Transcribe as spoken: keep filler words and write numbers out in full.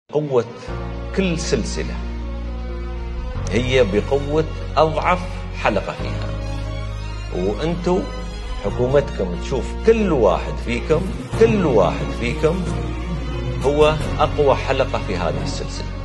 قوة كل سلسلة هي بقوة أضعف حلقة فيها، وأنتوا حكومتكم تشوف كل واحد فيكم كل واحد فيكم هو أقوى حلقة في هذه السلسلة.